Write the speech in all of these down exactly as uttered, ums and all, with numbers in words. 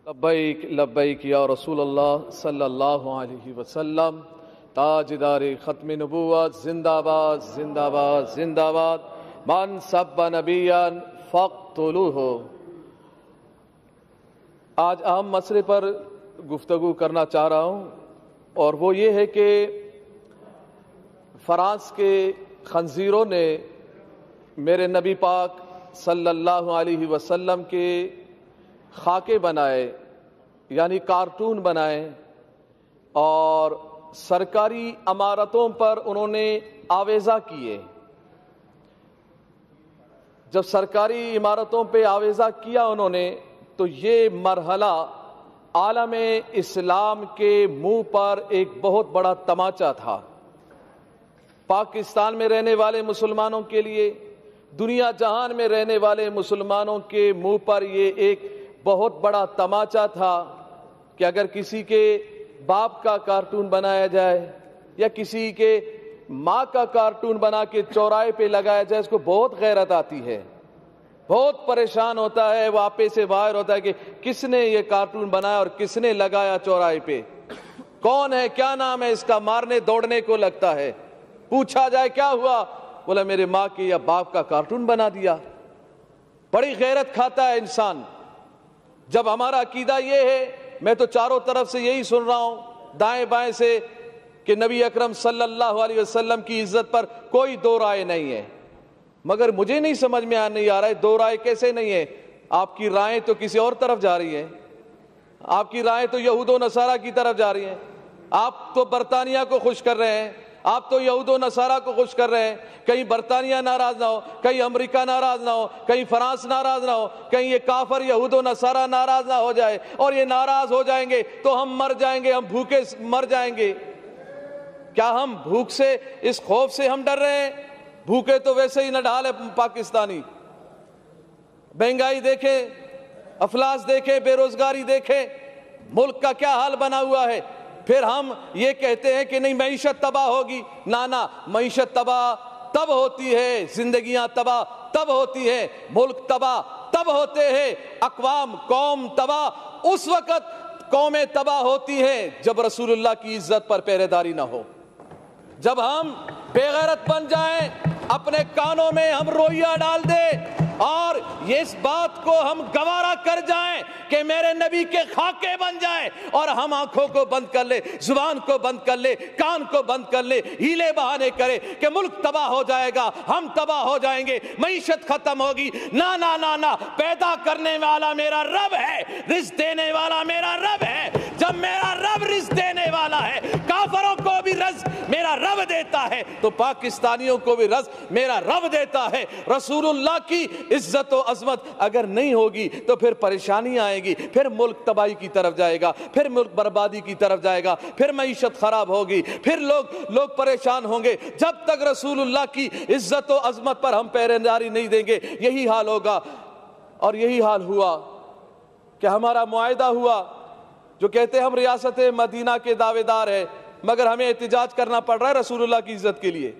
لبیک لبیک یا رسول اللہ صلی اللہ علیہ وسلم، تاجدار ختم نبوت، زندہ باد زندہ باد زندہ باد، من سب نبیا فاقتلوہ۔ آج اہم مسئلے پر گفتگو کرنا چاہ رہا ہوں، اور وہ یہ ہے کہ فرانس کے خنزیروں نے میرے نبی پاک صلی اللہ علیہ وسلم کے خاکے بنائے، یعنی کارٹون بنائے، اور سرکاری عمارتوں پر انہوں نے آویزہ کیے۔ جب سرکاری عمارتوں پہ آویزہ کیا انہوں نے، تو یہ مرحلہ عالم اسلام کے منہ پر ایک بہت بڑا تماچا تھا۔ پاکستان میں رہنے والے مسلمانوں کے لیے، دنیا جہان میں رہنے والے مسلمانوں کے منہ پر یہ ایک بہت بڑا تماچا تھا کہ اگر کسی کے باپ کا کارٹون بنایا جائے یا کسی کے ماں کا کارٹون بنا کے چوراہے پہ لگایا جائے، اس کو بہت غیرت آتی ہے، بہت پریشان ہوتا ہے، وہ آپے سے باہر ہوتا ہے کہ کس نے یہ کارٹون بنایا اور کس نے لگایا چوراہے پہ، کون ہے، کیا نام ہے اس کا، مارنے دوڑنے کو لگتا ہے۔ پوچھا جائے کیا ہوا، بولا میرے ماں کے یا باپ کا کارٹون بنا دیا۔ بڑی غیرت کھاتا ہے انسان۔ جب ہمارا عقیدہ یہ ہے، میں تو چاروں طرف سے یہی سن رہا ہوں، دائیں بائیں سے، کہ نبی اکرم صلی اللہ علیہ وسلم کی عزت پر کوئی دو رائے نہیں ہے، مگر مجھے نہیں سمجھ میں نہیں آ رہا ہے دو رائے کیسے نہیں ہے۔ آپ کی رائیں تو کسی اور طرف جا رہی ہیں، آپ کی رائیں تو یہود و نصارہ کی طرف جا رہی ہیں۔ آپ تو برطانیہ کو خوش کر رہے ہیں، آپ تو یہود و نصارہ کو خوش کر رہے ہیں۔ کہیں برطانیہ ناراض نہ ہو، کہیں امریکہ ناراض نہ ہو، کہیں فرانس ناراض نہ ہو، کہیں یہ کافر یہود و نصارہ ناراض نہ ہو جائے، اور یہ ناراض ہو جائیں گے تو ہم مر جائیں گے، ہم بھوکے مر جائیں گے۔ کیا ہم بھوک سے، اس خوف سے ہم ڈر رہے ہیں؟ بھوکے تو ویسے ہی نہ ڈھال ہے پاکستانی۔ مہنگائی دیکھیں، افلاس دیکھیں، بے روزگاری دیکھیں، ملک کا کیا حال بنا ہوا ہے۔ پھر ہم یہ کہتے ہیں کہ نہیں معیشت تباہ ہوگی، نہ نہ، معیشت تباہ تب ہوتی ہے، زندگیاں تباہ تب ہوتی ہیں، ملک تباہ تب ہوتے ہیں، اقوام قوم تباہ اس وقت قومیں تباہ ہوتی ہیں جب رسول اللہ کی عزت پر پہرے داری نہ ہو، جب ہم بے غیرت بن جائیں، اپنے کانوں میں ہم روئیہ ڈال دیں اور یہ اس بات کو ہم گوارا کر جائیں کہ میرے نبی کے خاکے بن جائیں، اور ہم آنکھوں کو بند کر لے، زبان کو بند کر لے، کان کو بند کر لے، ہیلے بہانے کرے کہ ملک تباہ ہو جائے گا، ہم تباہ ہو جائیں گے، معیشت ختم ہوگی۔ نہ نہ نہ نہ، پیدا کرنے والا میرا رب ہے، رزق دینے والا میرا رب ہے۔ جب میرا رب رزق دینے والا ہے، کافروں کو بھی رزق میرا رب دیتا ہے، تو پاکستانیوں کو بھی رزق میرا رب دیتا ہے۔ رسول اللہ کی عزت و عظمت اگر نہیں ہوگی تو پھر پریشانی آئے گی، پھر ملک تباہی کی طرف جائے گا، پھر ملک بربادی کی طرف جائے گا، پھر معیشت خراب ہوگی، پھر لوگ لوگ پریشان ہوں گے۔ جب تک رسول اللہ کی عزت و عظمت پر ہم پہرے داری نہیں دیں گے، یہی حال ہوگا۔ اور یہی حال ہوا کہ ہمارا معاہدہ ہوا، جو کہتے ہیں ہم ریاست مدینہ کے دعوے دار ہیں، مگر ہمیں احتجاج کرنا پڑ رہا ہے رسول اللہ کی عزت کے لیے۔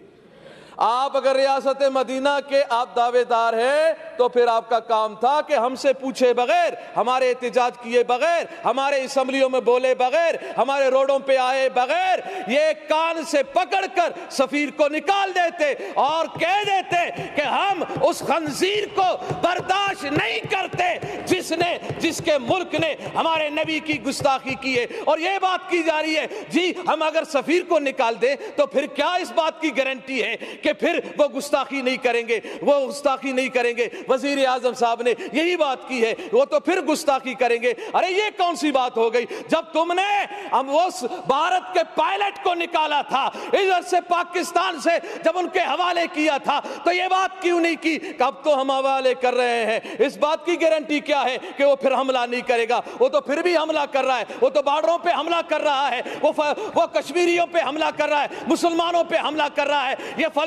آپ اگر ریاست مدینہ کے آپ دعوے دار ہیں تو پھر آپ کا کام تھا کہ ہم سے پوچھے بغیر، ہمارے احتجاج کیے بغیر، ہمارے اسمبلیوں میں بولے بغیر، ہمارے روڈوں پہ آئے بغیر، یہ کان سے پکڑ کر سفیر کو نکال دیتے اور کہہ دیتے کہ ہم اس خنزیر کو برداشت نہیں کرتے جس نے جس کے ملک نے ہمارے نبی کی گستاخی کی ہے۔ اور یہ بات کی جا رہی ہے جی ہم اگر سفیر کو نکال دیں تو پھر کیا اس بات کی گارنٹی ہے کہ پھر وہ گستاخی نہیں کریں گے، وہ گستاخی نہیں کریں گے۔ وزیر اعظم صاحب نے یہی بات کی ہے، وہ تو پھر گستاخی کریں گے۔ ارے یہ کون سی بات ہو گئی؟ جب تم نے ہم اس بھارت کے پائلٹ کو نکالا تھا ادھر سے پاکستان سے، جب ان کے حوالے کیا تھا تو یہ بات کیوں نہیں کی کہ اب تو ہم حوالے کر رہے ہیں؟ اس بات کی گارنٹی کیا ہے کہ وہ پھر حملہ نہیں کرے گا؟ وہ تو پھر بھی حملہ کر رہا ہے، وہ تو بارڈروں پہ حملہ کر رہا ہے، وہ وہ کشمیریوں پہ حملہ کر رہا ہے، مسلمانوں پہ حملہ کر رہا ہے۔ یہ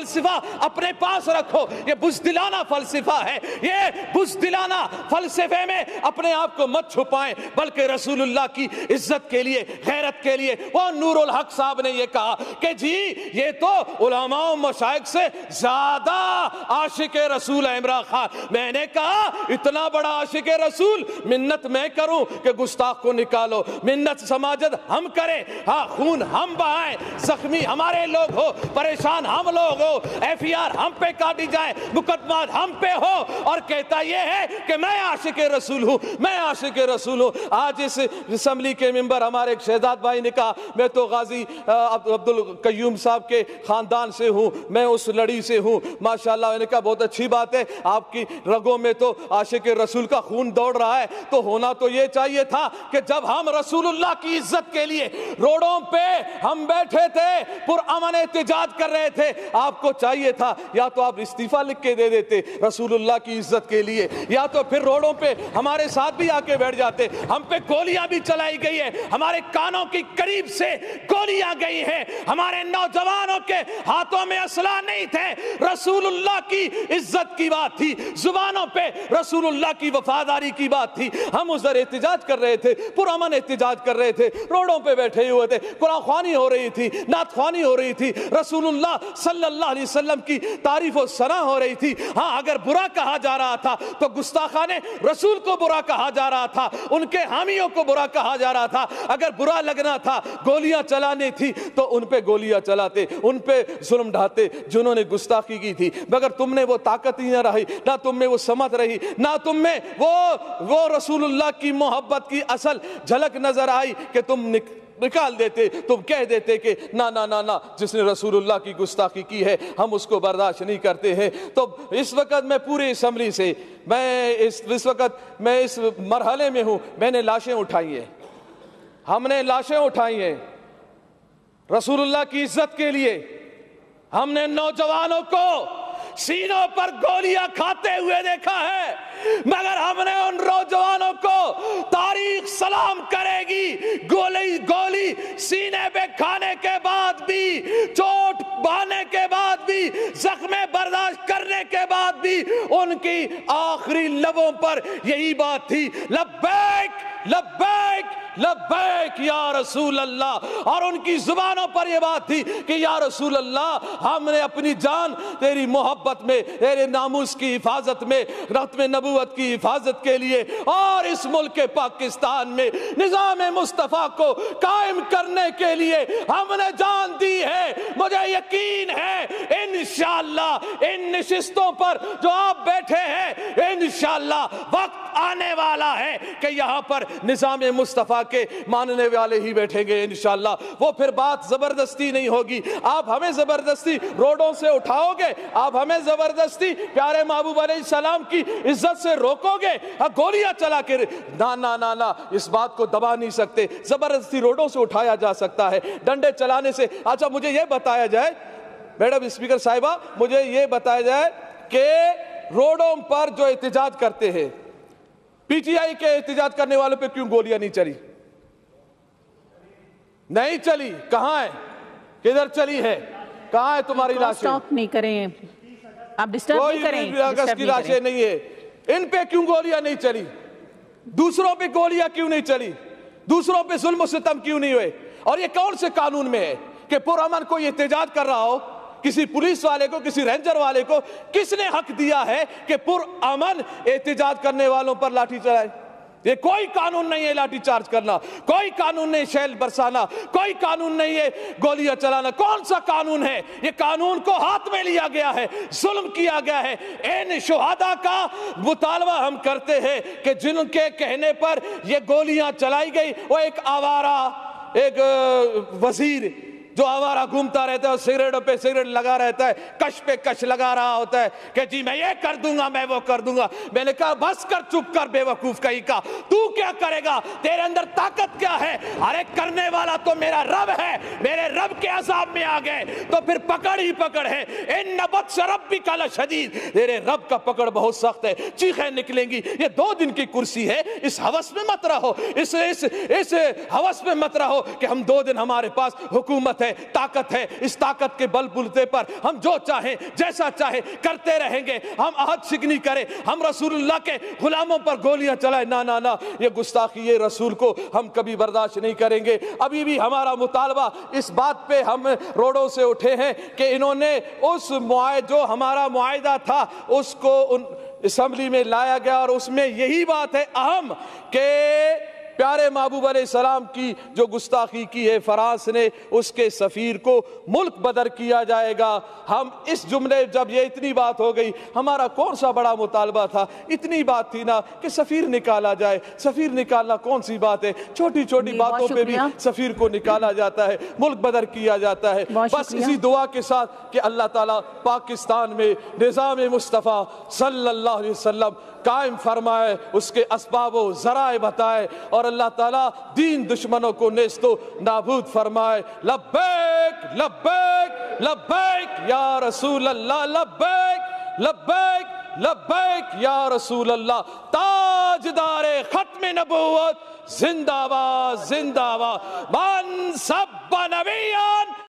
فلسفہ اپنے پاس رکھو، یہ بزدلانہ فلسفہ ہے، یہ بزدلانہ فلسفے میں اپنے آپ کو مت چھپائیں، بلکہ رسول اللہ کی عزت کے لیے، غیرت کے لیے۔ وہ نور الحق صاحب نے یہ کہا کہ جی یہ تو علماء و مشائخ سے زیادہ عاشق رسول ہے عمران خان۔ میں نے کہا اتنا بڑا عاشق رسول منت میں کروں کہ گستاخ کو نکالو، منت سماجت ہم کریں، ہاں خون ہم بہائیں، زخمی ہمارے لوگ ہو، پریشان ہم لوگ ہو، ایف ای آر ہم پہ کاٹی جائے، مقدمات ہم پہ ہو، اور کہتا یہ ہے کہ میں عاشق رسول ہوں، میں عاشق رسول ہوں۔ آج اس اسمبلی کے ممبر ہمارے ایک شہزاد بھائی نے کہا میں تو غازی عبد القیوم صاحب کے خاندان سے ہوں، میں اس لڑی سے ہوں، ماشاءاللہ۔ میں نے کہا بہت اچھی بات ہے، آپ کی رگوں میں تو عاشق رسول کا خون دوڑ رہا ہے، تو ہونا تو یہ چاہیے تھا کہ جب ہم رسول اللہ کی عزت کے لیے روڈوں پہ ہم بیٹھے تھے، پرامن احتجاج کر رہے تھے، آپ کو چاہیے تھا یا تو آپ استعفیٰ لکھ کے دے دیتے رسول اللہ کی عزت کے لیے، یا تو پھر روڈوں پہ ہمارے ساتھ بھی آ کے بیٹھ جاتے۔ ہم پہ گولیاں بھی چلائی گئی ہے، ہمارے کانوں کی قریب سے گولیاں گئی ہیں، ہمارے نوجوانوں کے ہاتھوں میں اسلحہ نہیں تھے، رسول اللہ کی عزت کی بات تھی، زبانوں پہ رسول اللہ کی وفاداری کی بات تھی۔ ہم ادھر احتجاج کر رہے تھے، پرامن احتجاج کر رہے تھے، روڈوں پہ بیٹھے ہوئے تھے، قرآن خوانی ہو رہی تھی، نعت خوانی ہو رہی تھی، رسول اللہ صلی اللہ علیہ وسلم کی تعریف و ثنا ہو رہی تھی۔ ہاں اگر برا کہا جا رہا تھا تو گستاخان رسول کو برا کہا جا رہا تھا، ان کے حامیوں کو برا کہا جا رہا تھا۔ اگر برا لگنا تھا، گولیاں چلانے تھی تو ان پہ گولیاں چلاتے، ان پہ ظلم ڈھاتے جنہوں نے گستاخی کی تھی، مگر تم نے وہ طاقت ہی نہ رہی، نہ تم میں وہ سمت رہی، نہ تم میں وہ وہ رسول اللہ کی محبت کی اصل جھلک نظر آئی کہ تم نکال دیتے، تم کہہ دیتے کہ نا نا نا نا جس نے رسول اللہ کی گستاخی کی ہے ہم اس کو برداشت نہیں کرتے ہیں۔ تو اس وقت میں پوری اسمبلی سے میں اس اس وقت میں اس مرحلے میں ہوں، میں نے لاشیں اٹھائی ہیں، ہم نے لاشیں اٹھائی ہیں رسول اللہ کی عزت کے لیے، ہم نے نوجوانوں کو سینوں پر گولیاں کھاتے ہوئے دیکھا ہے، مگر ہم نے ان نوجوانوں کو تاریخ سلام کرے گی، گولی گولی سینے پہ کھانے کے بعد بھی، چوٹ بہانے کے بعد بھی، زخم برداشت کرنے کے بعد بھی ان کی آخری لبوں پر یہی بات تھی، لبیک لبیک لبیک یا رسول اللہ، اور ان کی زبانوں پر یہ بات تھی کہ یا رسول اللہ ہم نے اپنی جان تیری محبت میں، تیرے ناموس کی حفاظت میں، ختم نبوت کی حفاظت کے لیے اور اس ملک پاکستان میں نظام مصطفیٰ کو قائم کرنے کے لیے ہم نے جان دی ہے۔ مجھے یقین ہے انشاءاللہ ان نشستوں پر جو آپ بیٹھے ہیں انشاءاللہ وقت آنے والا ہے کہ یہاں پر نظام مصطفیٰ کے ماننے والے ہی بیٹھیں گے انشاءاللہ۔ وہ پھر بات زبردستی نہیں ہوگی، آپ ہمیں زبردستی روڈوں سے اٹھاؤ گے، آپ ہمیں زبردستی پیارے محبوب علیہ السلام کی عزت سے روکو گے، گولیاں چلا کے نا نا نا نا اس بات کو دبا نہیں سکتے۔ زبردستی روڈوں سے اٹھایا جا سکتا ہے، ڈنڈے چلانے سے۔ اچھا مجھے یہ بتایا جائے میڈم اسپیکر صاحبہ، مجھے یہ بتایا جائے کہ روڈوں پر جو احتجاج کرتے ہیں، پی ٹی آئی کے احتجاج کرنے والوں پہ کیوں گولیاں نہیں چلی؟ نہیں چلی، کہاں ہے؟ کدھر چلی ہے؟ کہاں ہے تمہاری لاشیں؟ سٹاپ نہیں کریں، آپ ڈسٹرب نہیں کریں، کوئی اگست کی لاشیں نہیں ہے، ان پہ کیوں گولیاں نہیں چلی؟ دوسروں پہ گولیاں کیوں نہیں چلی؟ دوسروں پہ ظلم و ستم کیوں نہیں ہوئے؟ اور یہ کون سے قانون میں ہے کہ پرامن کوئی احتجاج کر رہا ہو، کسی پولیس والے کو، کسی رینجر والے کو کس نے حق دیا ہے کہ پرامن احتجاج کرنے والوں پر لاٹھی چلائے؟ یہ کوئی قانون نہیں ہے لاٹھی چارج کرنا، کوئی قانون نہیں شیل برسانا، کوئی قانون نہیں ہے گولیاں چلانا۔ کون سا قانون ہے؟ یہ قانون کو ہاتھ میں لیا گیا ہے، ظلم کیا گیا ہے۔ ان شہداء کا مطالبہ ہم کرتے ہیں کہ جن کے کہنے پر یہ گولیاں چلائی گئی، وہ ایک آوارہ ایک وزیر جو آوارہ گھومتا رہتا ہے اور سگریٹوں پہ سگریٹ لگا رہتا ہے، کش پہ کش لگا رہا ہوتا ہے کہ جی میں یہ کر دوں گا، میں وہ کر دوں گا۔ میں نے کہا بس کر، چپ کر بے وقوف کہیں کا، تو کیا کرے گا؟ تیرے اندر طاقت کیا ہے؟ ارے کرنے والا تو میرا رب ہے، میرے رب کے عذاب میں آ گئے تو پھر پکڑ ہی پکڑ ہے۔ ان بطش ربک لشدید، تیرے رب کا پکڑ بہت سخت ہے، چیخیں نکلیں گی۔ یہ دو دن کی کرسی ہے، اس ہوس میں مت رہو، اس اس اس ہوس میں مت رہو کہ ہم دو دن ہمارے پاس حکومت ہے۔ ہے، طاقت ہے، اس طاقت کے بل بلتے پر ہم جو چاہیں جیسا چاہیں کرتے رہیں گے، ہم عہد شکنی کریں، ہم رسول اللہ کے غلاموں پر گولیاں چلائیں، نہ نہ نہ، یہ گستاخی یہ رسول کو ہم کبھی برداشت نہیں کریں گے۔ ابھی بھی ہمارا مطالبہ اس بات پہ ہم روڈوں سے اٹھے ہیں کہ انہوں نے اس معاہدہ جو ہمارا معاہدہ تھا اس کو ان اسمبلی میں لایا گیا، اور اس میں یہی بات ہے اہم کہ پیارے محبوب علیہ السلام کی جو گستاخی کی ہے فرانس نے، اس کے سفیر کو ملک بدر کیا جائے گا۔ ہم اس جملے جب یہ اتنی بات ہو گئی، ہمارا کون سا بڑا مطالبہ تھا، اتنی بات تھی نا کہ سفیر نکالا جائے۔ سفیر نکالنا کون سی بات ہے، چھوٹی چھوٹی باتوں پہ بھی سفیر کو نکالا جاتا ہے، ملک بدر کیا جاتا ہے۔ بس اسی دعا کے ساتھ کہ اللہ تعالیٰ پاکستان میں نظام مصطفیٰ صلی اللہ علیہ وسلم قائم فرمائے، اس کے اسباب و ذرائع بتائے، اور اللہ تعالیٰ دین دشمنوں کو نیست و نابود فرمائے۔ لبیک لبیک لبیک یا رسول اللہ، لبیک لبیک لبیک یا رسول اللہ۔ تاجدار ختم نبوت زندہ باد زندہ باد، من سب نبیان